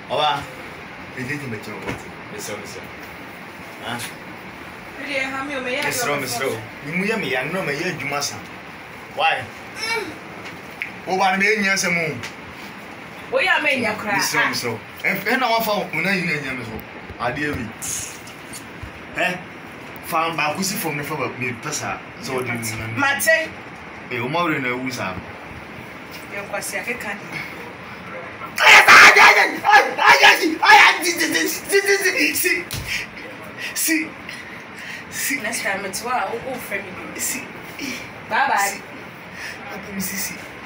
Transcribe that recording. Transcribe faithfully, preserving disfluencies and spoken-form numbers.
Oba, is it in the trouble? Mister Mister. Ah, really, how many may I Mister Mister, you me, I know my year, you must. Why? Oh, one million years a moon. We are making a cry. So, and then I found when I am so. I dear me. Eh? Found by Pussy from the father, me, Pessa. So, Mate, a more in a wizard. You're quite sick. I can't. See, see, see. Next time it's wow. Oh, friend. See, Bye bye. see.